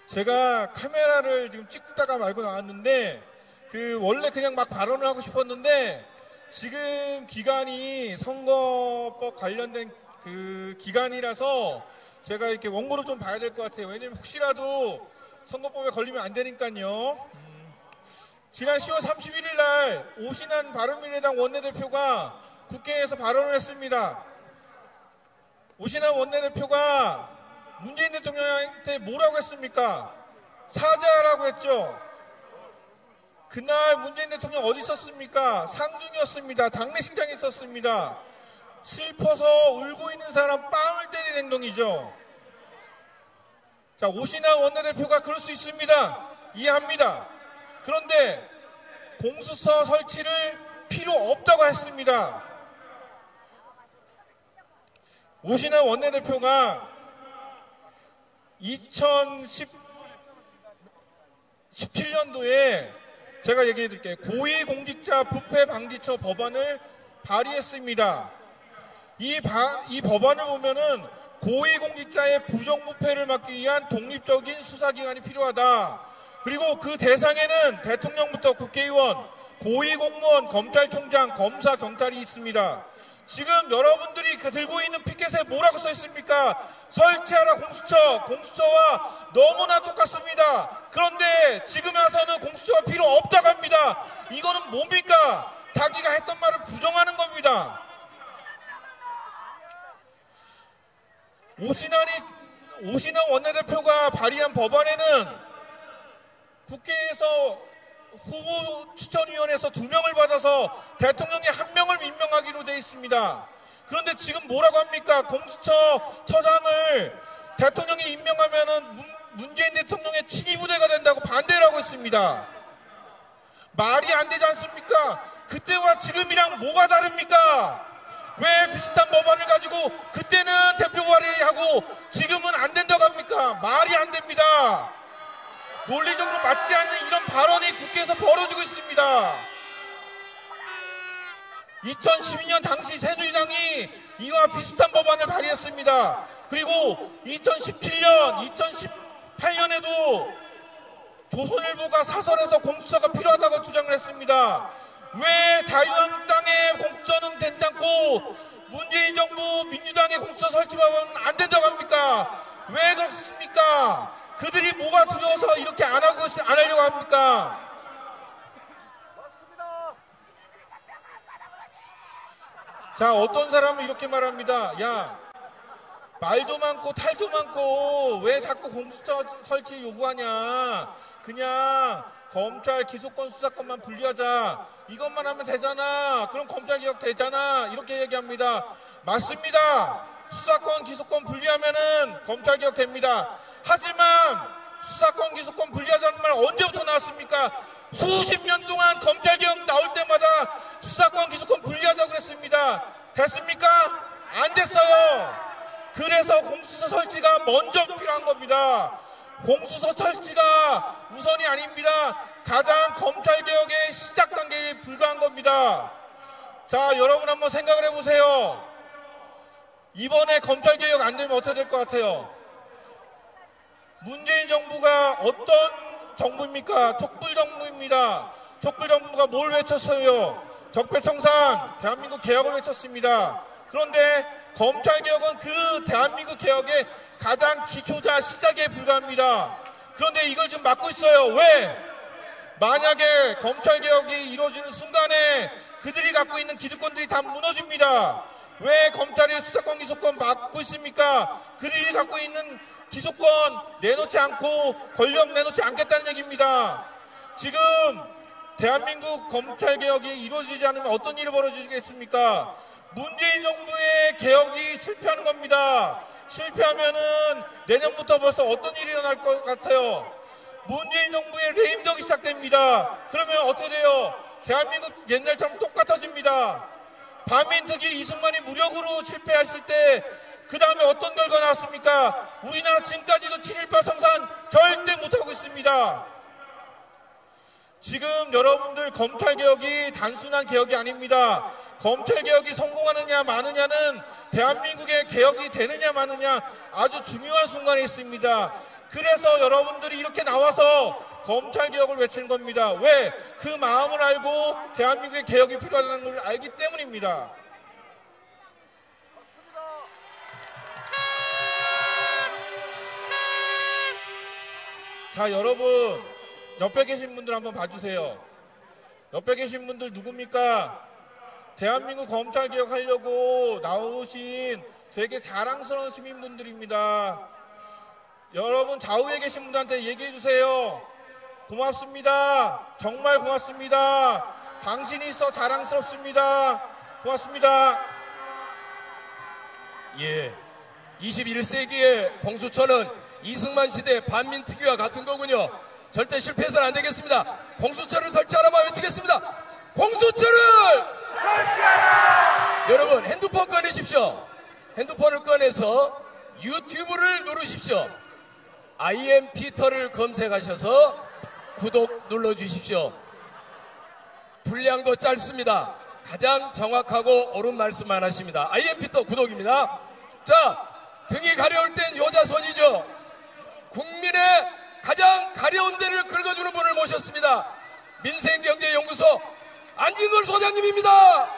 제가 카메라를 지금 찍다가 말고 나왔는데 원래 그냥 막 발언을 하고 싶었는데 지금 기간이 선거법 관련된 기간이라서 제가 이렇게 원고를 좀 봐야 될 것 같아요. 왜냐면 혹시라도 선거법에 걸리면 안 되니까요. 지난 10월 31일 날 오신환 바른미래당 원내대표가 국회에서 발언을 했습니다. 오신환 원내대표가 문재인 대통령한테 뭐라고 했습니까? 사죄하라고 했죠. 그날 문재인 대통령 어디 있었습니까? 상중이었습니다. 장례식장에 있었습니다. 슬퍼서 울고 있는 사람 빵을 때리는 행동이죠. 자, 오신환 원내대표가 그럴 수 있습니다. 이해합니다. 그런데 공수처 설치를 필요 없다고 했습니다. 오신환 원내대표가 2017년도에 제가 얘기해 드릴게요. 고위공직자 부패방지처 법안을 발의했습니다. 이 법안을 보면은 고위공직자의 부정부패를 막기 위한 독립적인 수사기관이 필요하다. 그리고 그 대상에는 대통령부터 국회의원, 고위공무원, 검찰총장, 검사, 경찰이 있습니다. 지금 여러분들이 들고 있는 피켓에 뭐라고 써 있습니까? 설치하라 공수처, 공수처와 너무나 똑같습니다. 그런데 지금 와서는 공수처가 필요 없다고 합니다. 이거는 뭡니까? 자기가 했던 말을 부정하는 겁니다. 오신환 원내대표가 발의한 법안에는 국회에서 후보 추천위원회에서 2명을 받아서 대통령이 1명을 임명하기로 되어 있습니다. 그런데 지금 뭐라고 합니까? 공수처 처장을 대통령이 임명하면은 문재인 대통령의 친위부대가 된다고 반대를 하고 있습니다. 말이 안 되지 않습니까? 그때와 지금이랑 뭐가 다릅니까? 왜 비슷한 법안을 가지고 그때는 대표 발의하고 지금은 안 된다고 합니까? 말이 안 됩니다. 논리적으로 맞지 않는 이런 발언이 국회에서 벌어지고 있습니다. 2012년 당시 새누리당이 이와 비슷한 법안을 발의했습니다. 그리고 2017년, 2018년에도 조선일보가 사설에서 공수처가 필요하다고 주장을 했습니다. 왜 자유한국당의 공수처는 괜찮고 문재인 정부 민주당의 공수처 설치 법안은 안 된다고 합니까? 왜 그렇습니까? 그들이 뭐가 두려워서 이렇게 안 하려고 합니까? 자, 어떤 사람은 이렇게 말합니다. 야, 말도 많고 탈도 많고 왜 자꾸 공수처 설치 요구하냐? 그냥 검찰 기소권 수사권만 분리하자. 이것만 하면 되잖아. 그럼 검찰개혁 되잖아. 이렇게 얘기합니다. 맞습니다. 수사권 기소권 분리하면은 검찰개혁 됩니다. 하지만 수사권 기소권 분리하자는 말 언제부터 나왔습니까? 수십 년 동안 검찰개혁 나올 때마다 수사권 기소권 분리하자고 그랬습니다. 됐습니까? 안 됐어요. 그래서 공수처 설치가 먼저 필요한 겁니다. 공수처 설치가 우선이 아닙니다. 가장 검찰개혁의 시작 단계에 불과한 겁니다. 자, 여러분 한번 생각을 해보세요. 이번에 검찰개혁 안 되면 어떻게 될 것 같아요? 문재인 정부가 어떤 정부입니까? 촛불정부입니다. 촛불정부가 뭘 외쳤어요? 적폐청산, 대한민국 개혁을 외쳤습니다. 그런데 검찰개혁은 그 대한민국 개혁의 가장 기초자 시작에 불과합니다. 그런데 이걸 지금 막고 있어요. 왜? 만약에 검찰개혁이 이루어지는 순간에 그들이 갖고 있는 기득권들이 다 무너집니다. 왜 검찰이 수사권 기소권 막고 있습니까? 그들이 갖고 있는 기소권 내놓지 않고 권력 내놓지 않겠다는 얘기입니다. 지금 대한민국 검찰개혁이 이루어지지 않으면 어떤 일이 벌어지겠습니까? 문재인 정부의 개혁이 실패하는 겁니다. 실패하면은 내년부터 벌써 어떤 일이 일어날 것 같아요? 문재인 정부의 레임덕이 시작됩니다. 그러면 어떻게 돼요? 대한민국 옛날처럼 똑같아집니다. 반민특위 이승만이 무력으로 실패했을 때 그 다음에 어떤 결과 나왔습니까? 우리나라 지금까지도 7.18 성산 절대 못하고 있습니다. 지금 여러분들 검찰개혁이 단순한 개혁이 아닙니다. 검찰개혁이 성공하느냐 마느냐는 대한민국의 개혁이 되느냐 마느냐 아주 중요한 순간에 있습니다. 그래서 여러분들이 이렇게 나와서 검찰개혁을 외치는 겁니다. 왜? 그 마음을 알고 대한민국의 개혁이 필요하다는 걸 알기 때문입니다. 자, 여러분 옆에 계신 분들 한번 봐주세요. 옆에 계신 분들 누굽니까? 대한민국 검찰개혁 하려고 나오신 되게 자랑스러운 시민분들입니다. 여러분 좌우에 계신 분들한테 얘기해 주세요. 고맙습니다. 정말 고맙습니다. 당신이 있어 자랑스럽습니다. 고맙습니다. 예, 21세기의 공수처는 이승만 시대 반민특위와 같은 거군요. 절대 실패해서는 안 되겠습니다. 공수처를 설치하라만 외치겠습니다. 공수처를 설치하라! 여러분 핸드폰 꺼내십시오. 핸드폰을 꺼내서 유튜브를 누르십시오. IM 피터를 검색하셔서 구독 눌러주십시오. 분량도 짧습니다. 가장 정확하고 옳은 말씀만 하십니다. IM 피터 구독입니다. 자, 등이 가려울 땐 요자손이죠. 국민의 가장 가려운 데를 긁어주는 분을 모셨습니다. 민생경제연구소 안진걸 소장님입니다.